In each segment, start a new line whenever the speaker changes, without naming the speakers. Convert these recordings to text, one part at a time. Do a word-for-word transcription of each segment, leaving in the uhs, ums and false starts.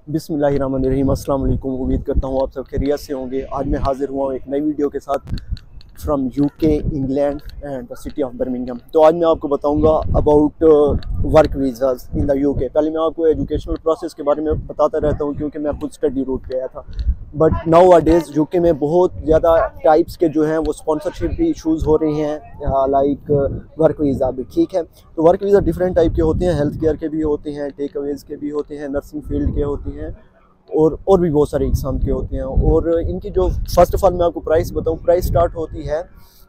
बिस्मिल्लाहिर्रहमानिर्रहीम, अस्सलाम वालेकुम। उम्मीद करता हूँ आप सब खैरियत से होंगे। आज मैं हाज़िर हुआ हूँ एक नई वीडियो के साथ from UK, England and the city of Birmingham. तो आज मैं आपको बताऊँगा about work visas in the UK. पहले मैं आपको एजुकेशनल प्रोसेस के बारे में बताता रहता हूँ क्योंकि मैं खुद स्टडी रूट पे आया था। But nowadays UK में बहुत ज़्यादा टाइप्स के जो हैं वो स्पॉन्सरशिप भी इशूज़ हो रही हैं, लाइक वर्क वीज़ा भी। ठीक है, तो वर्क वीज़ा डिफरेंट टाइप के होते हैं, हेल्थ केयर के भी होते हैं, टेक अवेज़ के भी होते हैं, नर्सिंग फील्ड के होते हैं और और भी बहुत सारे एग्ज़ाम के होते हैं। और इनकी जो फर्स्ट ऑफ ऑल मैं आपको प्राइस बताऊं, प्राइस स्टार्ट होती है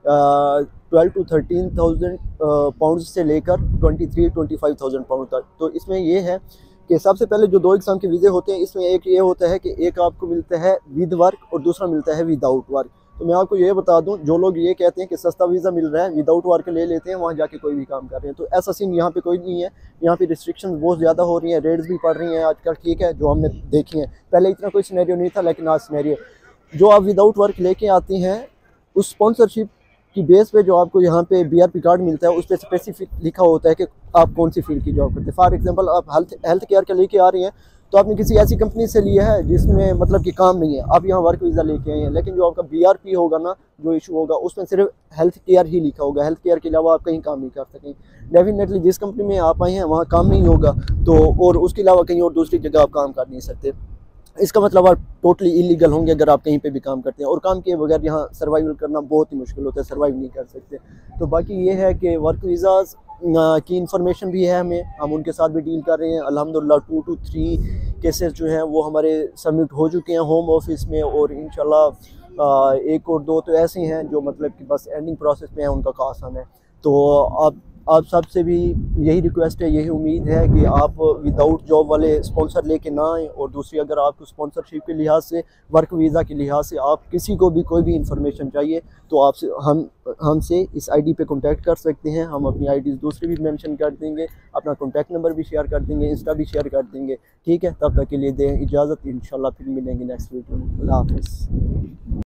twelve to thirteen thousand pound से लेकर twenty three twenty five thousand pound तक। तो इसमें ये है कि सबसे पहले जो दो एग्ज़ाम के वीज़े होते हैं, इसमें एक ये होता है कि एक आपको मिलता है विद वर्क और दूसरा मिलता है विदाउट वर्क। तो मैं आपको ये बता दूं, जो लोग ये कहते हैं कि सस्ता वीज़ा मिल रहा है, विदाउट वर्क ले लेते हैं, वहाँ जाके कोई भी काम कर रहे हैं। तो ऐसा सीन यहाँ पे कोई नहीं है। यहाँ पे रिस्ट्रिक्शन बहुत ज़्यादा हो रही हैं, रेट्स भी पड़ रही हैं आजकल। ठीक है, जो हमने देखी हैं, पहले इतना कोई सिनेरियो नहीं था, लेकिन आज सिनेरियो जो आप विदाउट वर्क लेके आते हैं, उस स्पॉन्सरशिप की बेस पे जो आपको यहाँ पे बी आर पी कार्ड मिलता है, उस पर स्पेसिफिक लिखा होता है कि आप कौन सी फील्ड की जॉब करते हैं। फॉर एग्जांपल, आप हेल्थ हेल्थ केयर के लेके आ रही हैं, तो आपने किसी ऐसी कंपनी से लिया है जिसमें मतलब कि काम नहीं है, आप यहाँ वर्क वीज़ा लेके आए हैं, लेकिन जो आपका बी आर पी होगा ना, जो इशू होगा, उसमें सिर्फ हेल्थ केयर ही लिखा होगा। हेल्थ केयर के अलावा आप कहीं काम नहीं कर सकें। डेफिनेटली जिस कंपनी में आप आए हैं वहाँ काम नहीं होगा, तो और उसके अलावा कहीं और दूसरी जगह आप काम कर नहीं सकते। इसका मतलब आप टोटली इलीगल होंगे अगर आप कहीं पे भी काम करते हैं, और काम किए बगैर यहाँ सर्वाइवल करना बहुत ही मुश्किल होता है, सर्वाइव नहीं कर सकते। तो बाकी ये है कि वर्क वीज़ाज़ की इंफॉर्मेशन भी है हमें, हम उनके साथ भी डील कर रहे हैं। अल्हम्दुलिल्लाह टू टू थ्री केसेस जो हैं वो हमारे सबमिट हो चुके हैं होम ऑफिस में, और इंशाल्लाह एक और दो तो ऐसे हैं जो मतलब कि बस एंडिंग प्रोसेस में है, उनका कास आना है। तो आप आप सबसे भी यही रिक्वेस्ट है, यही उम्मीद है कि आप विदाउट जॉब वाले स्पॉन्सर लेके ना आएँ। और दूसरी, अगर आपको स्पॉन्सरशिप के लिहाज से, वर्क वीज़ा के लिहाज से आप किसी को भी कोई भी इंफॉर्मेशन चाहिए, तो आपसे हम हमसे इस आईडी पे कांटेक्ट कर सकते हैं। हम अपनी आईडीज़ दूसरी भी मेंशन कर देंगे, अपना कॉन्टैक्ट नंबर भी शेयर कर देंगे, इंस्टा भी शेयर कर देंगे। ठीक है, तब तक के लिए दें इजाज़त, इंशाल्लाह फिर मिलेंगे नेक्स्ट वीडियो में। अल्लाह हाफ़िज़।